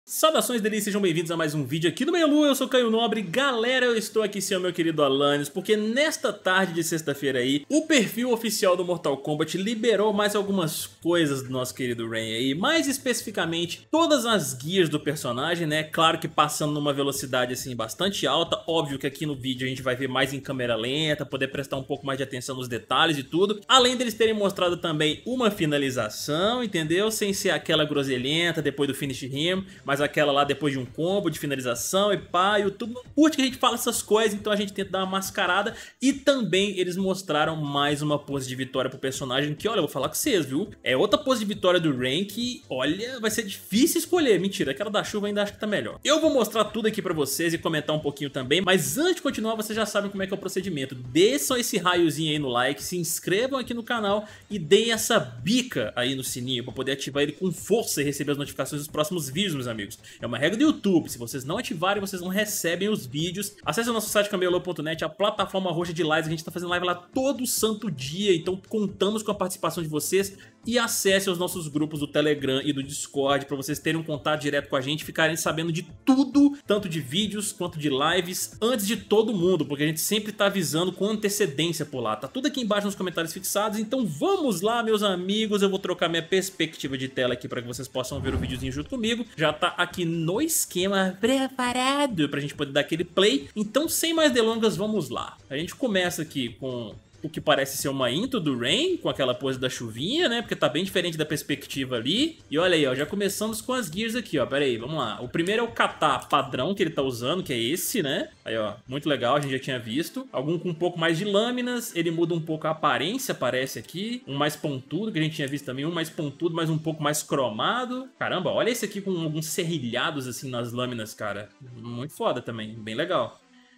Saudações delícias, sejam bem-vindos a mais um vídeo aqui do Melu. Eu sou Caio Nobre. Galera, eu estou aqui sem o meu querido Alanis, porque nesta tarde de sexta-feira aí, o perfil oficial do Mortal Kombat liberou mais algumas coisas do nosso querido Rain aí, mais especificamente todas as guias do personagem, né? Claro que passando numa velocidade assim bastante alta, óbvio que aqui no vídeo a gente vai ver mais em câmera lenta, poder prestar um pouco mais de atenção nos detalhes e tudo, além deles terem mostrado também uma finalização, entendeu? Sem ser aquela groselhenta depois do finish him, mas aquela lá depois de um combo de finalização e pá, o YouTube não curte que a gente fala essas coisas, então a gente tenta dar uma mascarada. E também eles mostraram mais uma pose de vitória pro personagem que, olha, eu vou falar com vocês, viu? É outra pose de vitória do Rain que, olha, vai ser difícil escolher. Mentira, aquela da chuva ainda acho que tá melhor. Eu vou mostrar tudo aqui pra vocês e comentar um pouquinho também, mas antes de continuar, vocês já sabem como é que é o procedimento. Desçam esse raiozinho aí no like, se inscrevam aqui no canal e deem essa bica aí no sininho pra poder ativar ele com força e receber as notificações dos próximos vídeos, meus amigos. É uma regra do YouTube, se vocês não ativarem, vocês não recebem os vídeos. Acesse o nosso site camelô.net, a plataforma roxa de lives, a gente tá fazendo live lá todo santo dia, então contamos com a participação de vocês. E acesse os nossos grupos do Telegram e do Discord pra vocês terem um contato direto com a gente, ficarem sabendo de tudo, tanto de vídeos quanto de lives, antes de todo mundo, porque a gente sempre tá avisando com antecedência por lá. Tá tudo aqui embaixo nos comentários fixados, então vamos lá, meus amigos. Eu vou trocar minha perspectiva de tela aqui pra que vocês possam ver o videozinho junto comigo. Já tá aqui no esquema preparado pra gente poder dar aquele play. Então, sem mais delongas, vamos lá. A gente começa aqui com o que parece ser uma intro do Rain, com aquela pose da chuvinha, né? Porque tá bem diferente da perspectiva ali. E olha aí, ó, já começamos com as gears aqui, ó. Pera aí, vamos lá. O primeiro é o kata padrão que ele tá usando, que é esse, né? Aí, ó, muito legal, a gente já tinha visto. Algum com um pouco mais de lâminas, ele muda um pouco a aparência, parece aqui. Um mais pontudo, que a gente tinha visto também. Um mais pontudo, mas um pouco mais cromado. Caramba, olha esse aqui com alguns serrilhados, assim, nas lâminas, cara. Muito foda também, bem legal.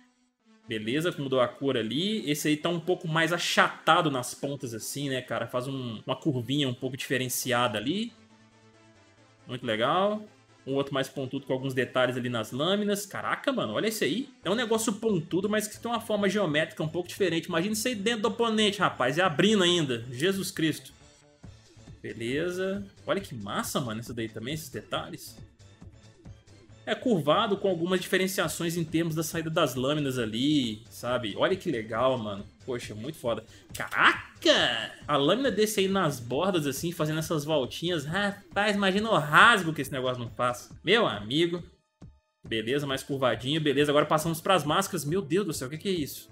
Beleza, mudou a cor ali. Esse aí tá um pouco mais achatado nas pontas assim, né, cara? Faz uma curvinha um pouco diferenciada ali. Muito legal. Um outro mais pontudo com alguns detalhes ali nas lâminas. Caraca, mano, olha esse aí. É um negócio pontudo, mas que tem uma forma geométrica um pouco diferente. Imagina isso aí dentro do oponente, rapaz. E abrindo ainda. Jesus Cristo. Beleza. Olha que massa, mano, isso daí também, esses detalhes. É curvado com algumas diferenciações em termos da saída das lâminas ali, sabe? Olha que legal, mano. Poxa, muito foda. Caraca! A lâmina desse aí nas bordas, assim, fazendo essas voltinhas. Rapaz, imagina o rasgo que esse negócio não faz. Meu amigo. Beleza, mais curvadinho. Beleza, agora passamos pras máscaras. Meu Deus do céu, o que é isso?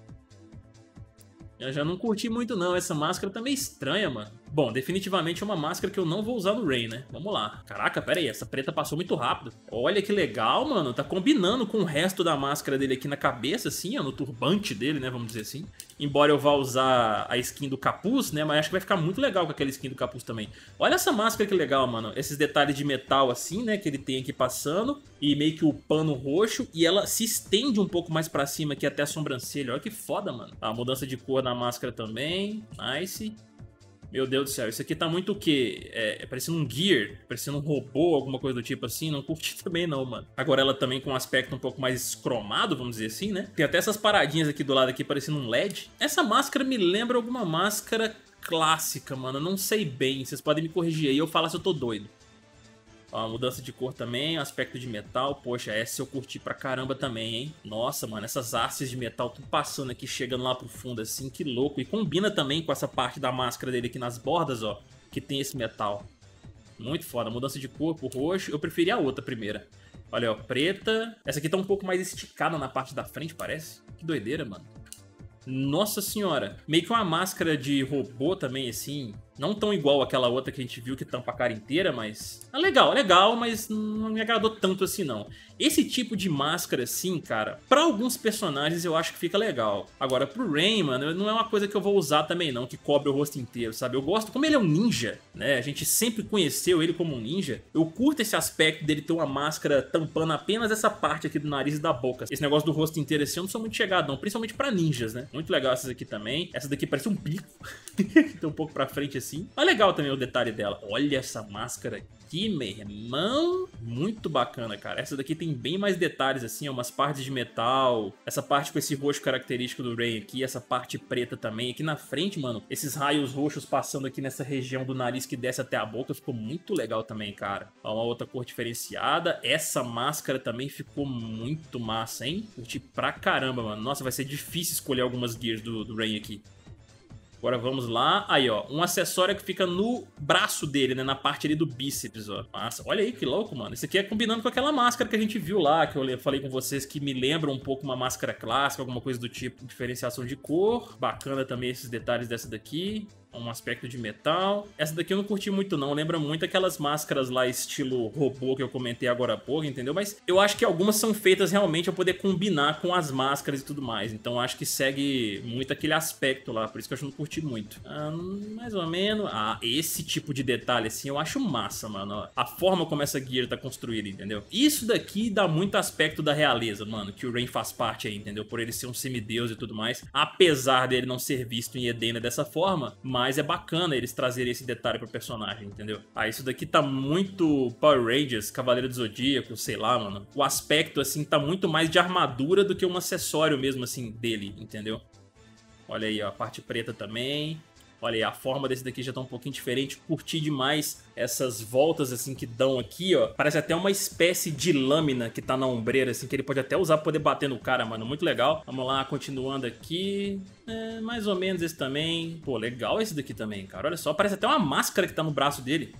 Eu já não curti muito não, essa máscara tá meio estranha, mano. Bom, definitivamente é uma máscara que eu não vou usar no Rain, né? Vamos lá. Caraca, pera aí, essa preta passou muito rápido. Olha que legal, mano. Tá combinando com o resto da máscara dele aqui na cabeça, assim, ó, no turbante dele, né? Vamos dizer assim. Embora eu vá usar a skin do capuz, né? Mas acho que vai ficar muito legal com aquela skin do capuz também. Olha essa máscara que legal, mano. Esses detalhes de metal, assim, né? Que ele tem aqui passando. E meio que o pano roxo. E ela se estende um pouco mais pra cima aqui até a sobrancelha. Olha que foda, mano. A mudança de cor na máscara também. Nice. Meu Deus do céu, isso aqui tá muito o quê? Parecendo um gear, parecendo um robô, alguma coisa do tipo assim. Não curti também não, mano. Agora ela também com um aspecto um pouco mais cromado, vamos dizer assim, né? Tem até essas paradinhas aqui do lado aqui parecendo um LED. Essa máscara me lembra alguma máscara clássica, mano. Eu não sei bem, vocês podem me corrigir aí, eu falo se eu tô doido. Ó, mudança de cor também, aspecto de metal. Poxa, essa eu curti pra caramba também, hein? Nossa, mano, essas hastes de metal tudo passando aqui, chegando lá pro fundo assim, que louco. E combina também com essa parte da máscara dele aqui nas bordas, ó, que tem esse metal. Muito foda, mudança de cor pro roxo. Eu preferi a outra primeira. Olha, ó, preta. Essa aqui tá um pouco mais esticada na parte da frente, parece. Que doideira, mano. Nossa senhora. Meio que uma máscara de robô também, assim. Não tão igual àquela outra que a gente viu que tampa a cara inteira, mas... é legal, mas não me agradou tanto assim, não. Esse tipo de máscara, assim, cara, pra alguns personagens eu acho que fica legal. Agora, pro Rain, mano, não é uma coisa que eu vou usar também, não, que cobre o rosto inteiro, sabe? Eu gosto... como ele é um ninja, né? A gente sempre conheceu ele como um ninja. Eu curto esse aspecto dele ter uma máscara tampando apenas essa parte aqui do nariz e da boca. Esse negócio do rosto inteiro, assim, eu não sou muito chegado, não. Principalmente pra ninjas, né? Muito legal essas aqui também. Essa daqui parece um bico. Tem um pouco pra frente, assim. Mas legal também o detalhe dela. Olha essa máscara aqui, meu irmão. Muito bacana, cara. Essa daqui tem bem mais detalhes, assim, ó, umas partes de metal. Essa parte com esse roxo característico do Rain aqui. Essa parte preta também. Aqui na frente, mano, esses raios roxos passando aqui nessa região do nariz que desce até a boca. Ficou muito legal também, cara. Ó, uma outra cor diferenciada. Essa máscara também ficou muito massa, hein? Curti pra caramba, mano. Nossa, vai ser difícil escolher algumas gears do Rain aqui. Agora vamos lá. Aí, ó, um acessório que fica no braço dele, né? Na parte ali do bíceps, ó. Massa. Olha aí que louco, mano. Esse aqui é combinando com aquela máscara que a gente viu lá, que eu falei com vocês, que me lembra um pouco uma máscara clássica, alguma coisa do tipo. Diferenciação de cor. Bacana também esses detalhes dessa daqui. Um aspecto de metal. Essa daqui eu não curti muito não, lembra muito aquelas máscaras lá estilo robô que eu comentei agora há pouco, entendeu? Mas eu acho que algumas são feitas realmente pra poder combinar com as máscaras e tudo mais. Então acho que segue muito aquele aspecto lá, por isso que eu acho que não curti muito. Mais ou menos. Esse tipo de detalhe assim eu acho massa, mano. A forma como essa gear tá construída, entendeu? Isso daqui dá muito aspecto da realeza, mano, que o Rain faz parte aí, entendeu? Por ele ser um semideus e tudo mais. Apesar dele não ser visto em Edena dessa forma, mas é bacana eles trazerem esse detalhe pro personagem, entendeu? Isso daqui tá muito Power Rangers, Cavaleiro do Zodíaco, sei lá, mano. O aspecto, assim, tá muito mais de armadura do que um acessório mesmo, assim, dele, entendeu? Olha aí, ó, a parte preta também. Olha aí, a forma desse daqui já tá um pouquinho diferente. Curti demais essas voltas assim que dão aqui, ó. Parece até uma espécie de lâmina que tá na ombreira, assim, que ele pode até usar pra poder bater no cara, mano. Muito legal. Vamos lá, continuando aqui. Mais ou menos esse também. Pô, legal esse daqui também, cara. Olha só, parece até uma máscara que tá no braço dele.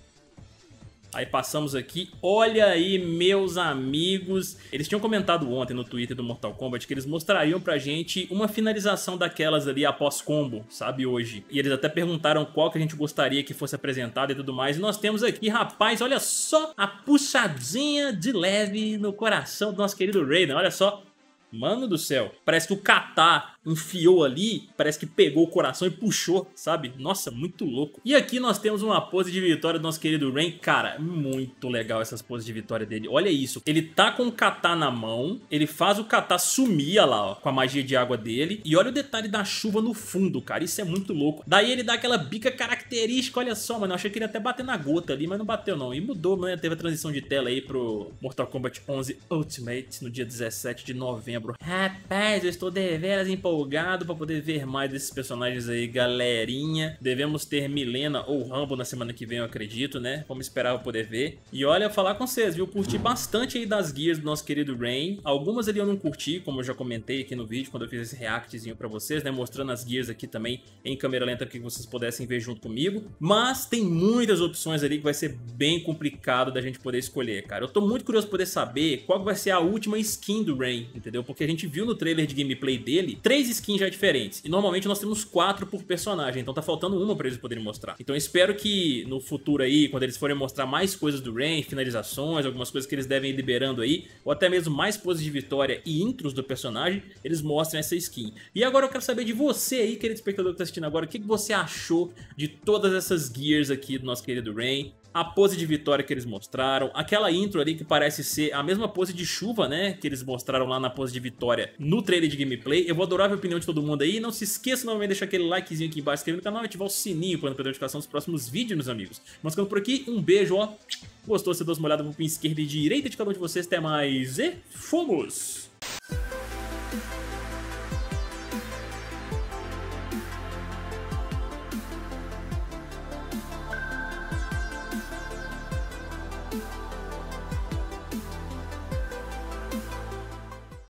Aí passamos aqui, olha aí, meus amigos. Eles tinham comentado ontem no Twitter do Mortal Kombat que eles mostrariam pra gente uma finalização daquelas ali após combo, sabe, hoje. E eles até perguntaram qual que a gente gostaria que fosse apresentada e tudo mais. E nós temos aqui, rapaz, olha só a puxadinha de leve no coração do nosso querido Raiden, olha só. Mano do céu, parece que o Kata enfiou ali, parece que pegou o coração e puxou, sabe? Nossa, muito louco. E aqui nós temos uma pose de vitória do nosso querido Rain. Cara, muito legal essas poses de vitória dele. Olha isso, ele tá com o Kata na mão, ele faz o Kata sumir, olha lá, ó, com a magia de água dele. E olha o detalhe da chuva no fundo, cara, isso é muito louco. Daí ele dá aquela bica característica, olha só, mano, eu achei que ele ia até bater na gota ali, mas não bateu não. E mudou, né? Teve a transição de tela aí pro Mortal Kombat 11 Ultimate no dia 17 de novembro. Rapaz, eu estou deveras empolgado pra poder ver mais desses personagens aí, galerinha. Devemos ter Milena ou Rambo na semana que vem, eu acredito, né? Vamos esperar pra poder ver. E olha, falar com vocês, viu? Curti bastante aí das gears do nosso querido Rain. Algumas ali eu não curti, como eu já comentei aqui no vídeo, quando eu fiz esse reactzinho pra vocês, né? Mostrando as gears aqui também em câmera lenta para que vocês pudessem ver junto comigo. Mas tem muitas opções ali que vai ser bem complicado da gente poder escolher, cara. Eu tô muito curioso pra poder saber qual vai ser a última skin do Rain, entendeu? Porque a gente viu no trailer de gameplay dele 3 skins já diferentes. E normalmente nós temos 4 por personagem, então tá faltando uma pra eles poderem mostrar. Então eu espero que no futuro aí, quando eles forem mostrar mais coisas do Rain, finalizações, algumas coisas que eles devem ir liberando aí, ou até mesmo mais poses de vitória e intros do personagem, eles mostrem essa skin. E agora eu quero saber de você aí, querido espectador que tá assistindo agora, o que você achou de todas essas gears aqui do nosso querido Rain? A pose de vitória que eles mostraram, aquela intro ali que parece ser a mesma pose de chuva, né, que eles mostraram lá na pose de vitória no trailer de gameplay. Eu vou adorar a opinião de todo mundo aí. Não se esqueça novamente de deixar aquele likezinho aqui embaixo, se inscrever no canal e ativar o sininho para não perder a notificação dos próximos vídeos, meus amigos. Vamos ficando por aqui, um beijo, ó. Gostou? Você dá uma olhada pro pin esquerda e direita de cada um de vocês. Até mais e fomos!